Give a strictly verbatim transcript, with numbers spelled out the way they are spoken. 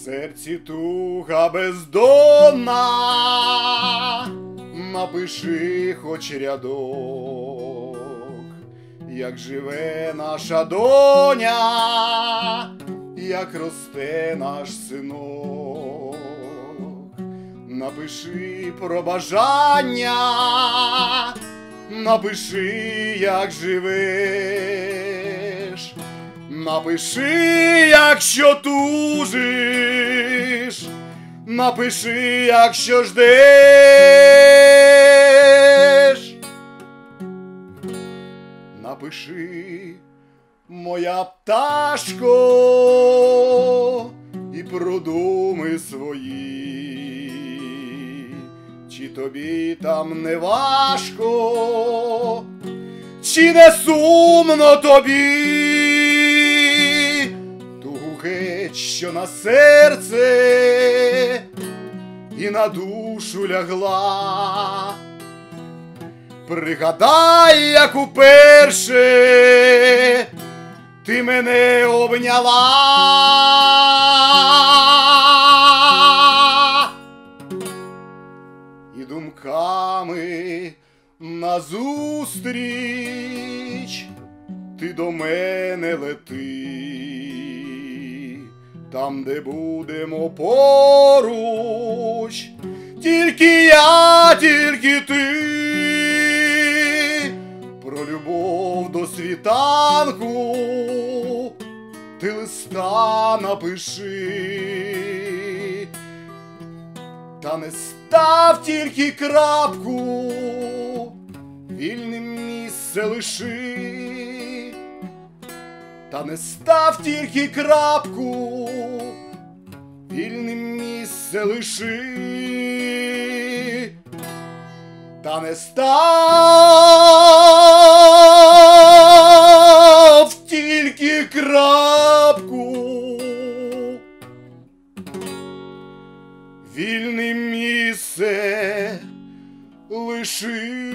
серці туга бездонна, напиши хоч рядок, як живе наша доня, як росте наш синок. Напиши про бажання, напиши, як живеш, напиши, якщо тужиш, напиши, якщо ждеш. Напиши, моя пташко, і про думи свої, чи тобі там не важко, чи не сумно тобі, тугу геть, що на серце і на душу лягла. Пригадай, як уперше ти мене обняла. І думками назустріч ти до мене лети, там, де будемо поруч, тільки я, тільки ти. Про любов до світанку ти листа напиши, та не став тільки крапку, вільним місце лиши, та не став тільки крапку, вільним місце лиши, та не став тільки крапку, вільне місце лиши.